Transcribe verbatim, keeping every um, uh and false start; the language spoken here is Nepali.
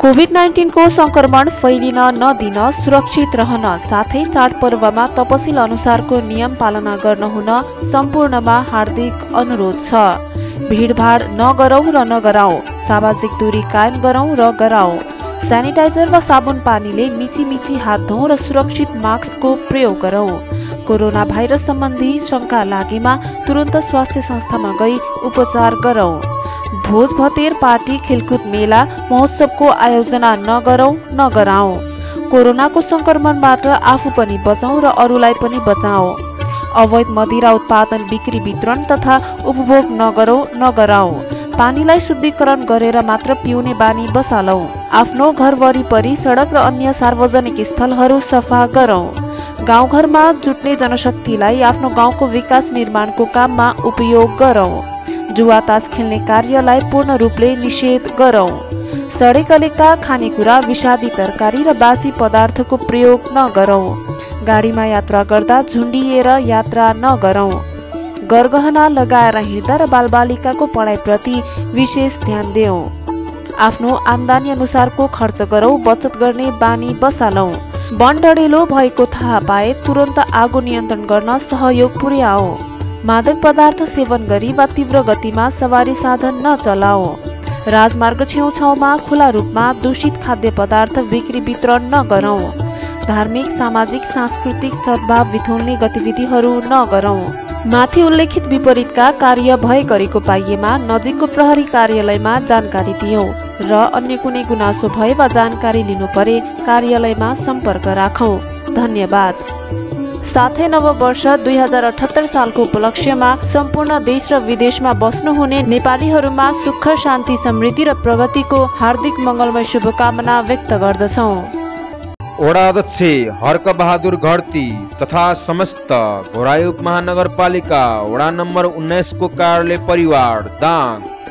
कोभिड नाइन्टीन को संक्रमण फैलिन नदिन सुरक्षित रहन साथै चाडपर्वमा तपसिल अनुसारको नियम पालना गर्न हुन सम्पूर्णमा हार्दिक अनुरोध छ। भीडभाड नगरौं र नगराऊ, सामाजिक दूरी कायम गरौं र गराऊ। सेनिटाइजर वा साबुन पानीले मिची मिची हात धौं र सुरक्षित मास्कको प्रयोग गरौं। कोरोना भाइरस सम्बन्धी शंका लागेमा तुरन्त स्वास्थ्य संस्थामा गई उपचार गरौं। भोज भतेर पार्टी खेलकुद मेला महोत्सवको आयोजना नगरौं नगराऊ। कोरोनाको संक्रमणबाट आफू पनि बचौं र अरूलाई पनि बचाऊ। अवैध मदिरा उत्पादन बिक्री वितरण तथा उपभोग नगरौं नगराऊ। पानीलाई शुद्धिकरण गरेर मात्र पिउने बानी बसालौं। आफ्नो घर वरिपरि सडक र अन्य सार्वजनिक स्थलहरू सफा गरौं। गाउँघरमा जुट्ने जनशक्तिलाई आफ्नो गाउँको विकास निर्माणको काममा उपयोग गरौं। जुवा तास खेल्ने कार्यलाई पूर्ण रूपले निषेध गरौं। सडेगलेका खानेकुरा, विषादी तरकारी र बासी पदार्थको प्रयोग नगरौं। गाडीमा यात्रा गर्दा झुन्डिएर यात्रा नगरौं। गरगहना लगाएर हिँड्दा र बालबालिकाको पढाइप्रति विशेष ध्यान देऊ। आफ्नो आम्दानी अनुसारको खर्च गरौं। बचत गर्ने बानी बसालौं। वन डढेलो भएको थाहा पाए तुरन्त आगो नियन्त्रण गर्न सहयोग पुर्याऊ। मादक पदार्थ सेवन गरी वा तीव्र गतिमा सवारी साधन नचलाऊ। राजमार्ग छेउछाउमा खुला रूपमा दूषित खाद्य पदार्थ बिक्री वितरण नगरौं। धार्मिक, सामाजिक, सांस्कृतिक सद्भाव बिथोल्ने गतिविधिहरू नगरौं। माथि उल्लेखित विपरीतका कार्य भए गरेको पाइएमा नजिकको प्रहरी कार्यालयमा जानकारी दियौं र अन्य कुनै गुनासो भए वा जानकारी लिनु परे कार्यालयमा सम्पर्क राखौं। धन्यवाद। साथै नव वर्ष दुई हजार अठहत्तर सालको उपलक्ष्यमा सम्पूर्ण देश र विदेशमा बस्नुहुने नेपालीहरूमा सुख, शान्ति, समृद्धि र प्रगतिको हार्दिक मङ्गलमय शुभकामना व्यक्त गर्दछौँ। वडा अध्यक्ष हर्क बहादुर घरती तथा समस्त घोराई उपमहानगरपालिका वडा नम्बर उन्नाइस को कार्यालय परिवार दाङ।